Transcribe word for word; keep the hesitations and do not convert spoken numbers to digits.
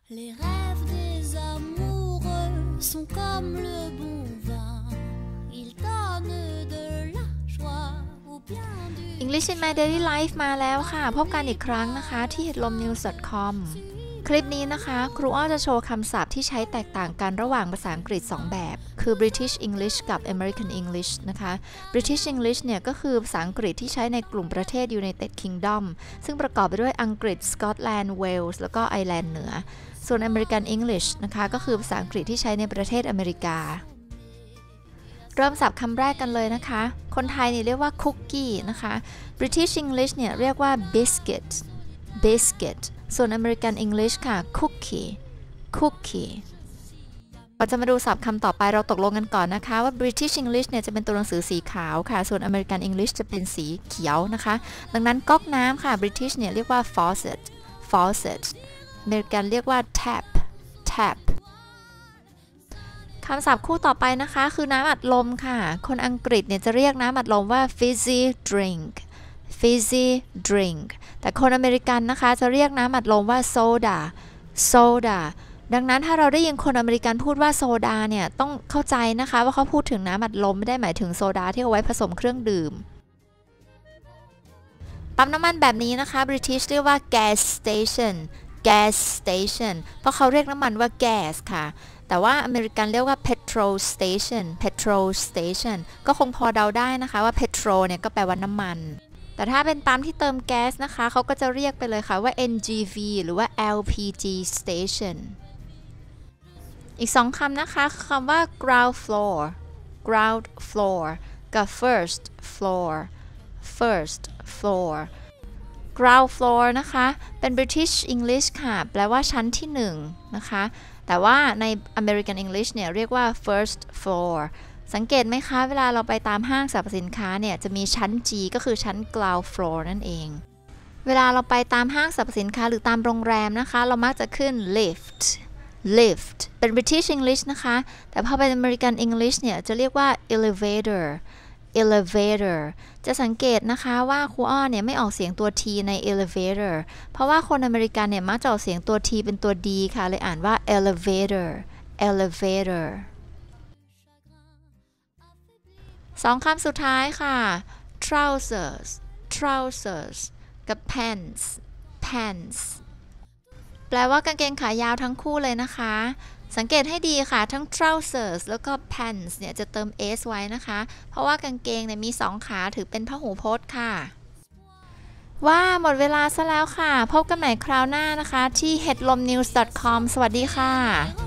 Les rêves des amoureux sont comme le bon vin, ils donnent de la joie ou bien du English in my daily life มาแล้วค่ะพบกันอีกครั้งนะคะที่ เฮดลมนิวส์ ดอท คอม คลิปนี้นะคะครูอ้อจะโชว์คำศัพท์ที่ใช้แตกต่างกันระหว่างภาษาอังกฤษสองแบบคือ British English กับ American English นะคะ British English เนี่ยก็คือภาษาอังกฤษที่ใช้ในกลุ่มประเทศ United Kingdom ซึ่งประกอบไปด้วยอังกฤษสกอตแลนด์เวลส์แล้วก็ไอร์แลนด์เหนือส่วน American English นะคะก็คือภาษาอังกฤษที่ใช้ในประเทศอเมริกาเริ่มศัพท์คำแรกกันเลยนะคะคนไทยนี่เรียกว่าคุกกี้นะคะ British English เนี่ยเรียกว่า biscuit biscuit ส่วน American English ค่ะ cookie cookie เราจะมาดูศัพท์คำต่อไปเราตกลงกันก่อนนะคะว่า British English เนี่ยจะเป็นตัวหนังสือสีขาวค่ะส่วน American English จะเป็นสีเขียวนะคะดังนั้นก๊อกน้ำค่ะ British เนี่ยเรียกว่า faucet faucet American เรียกว่า tap tapคำศัพท์คู่ต่อไปนะคะคือน้ำอัดลมค่ะคนอังกฤษเนี่ยจะเรียกน้ำอัดลมว่า fizzy drink fizzy drink แต่คนอเมริกันนะคะจะเรียกน้ำอัดลมว่า soda soda ดังนั้นถ้าเราได้ยินคนอเมริกันพูดว่าโซดาเนี่ยต้องเข้าใจนะคะว่าเขาพูดถึงน้ำอัดลมไม่ได้หมายถึงโซดาที่เอาไว้ผสมเครื่องดื่มปั๊มน้ำมันแบบนี้นะคะ British เรียกว่า gas station gas station เพราะเขาเรียกน้ำมันว่า gas ค่ะแต่ว่าอเมริกันเรียกว่า petrol station petrol station ก็คงพอเดาได้นะคะว่า petrol เนี่ยก็แปลว่าน้ำมันแต่ถ้าเป็นปั๊มที่เติมแก๊สนะคะเขาก็จะเรียกไปเลยค่ะว่า เอ็น จี วี หรือว่า แอล พี จี station อีกสองคำนะคะคำว่า ground floor ground floor กับ first floor first floor ground floor นะคะเป็น British English ค่ะแปลว่าชั้นที่หนึ่งนะคะแต่ว่าใน American English เนี่ยเรียกว่า first floor สังเกตไหมคะเวลาเราไปตามห้างสรรพสินค้าเนี่ยจะมีชั้น G ก็คือชั้น ground floor นั่นเองเวลาเราไปตามห้างสรรพสินค้าหรือตามโรงแรมนะคะเรามักจะขึ้น lift lift เป็น British English นะคะแต่พอเป็น American English เนี่ยจะเรียกว่า elevator elevator จะสังเกตนะคะว่าครูอ้อเนี่ยไม่ออกเสียงตัว T ใน elevator เพราะว่าคนอเมริกันเนี่ยมักจะออกเสียงตัว T เป็นตัว D ค่ะเลยอ่านว่า elevator elevator สองคำสุดท้ายค่ะ trousers trousers กับ pants pants แปลว่ากางเกงขายาวทั้งคู่เลยนะคะสังเกตให้ดีค่ะทั้ง trousers แล้วก็ pants เนี่ยจะเติม s ไว้นะคะเพราะว่ากางเกงเนี่ยมีสองขาถือเป็นพหูพจน์ค่ะว่าหมดเวลาซะแล้วค่ะพบกันใหม่คราวหน้านะคะที่ เฮดลมนิวส์ ดอท คอม สวัสดีค่ะ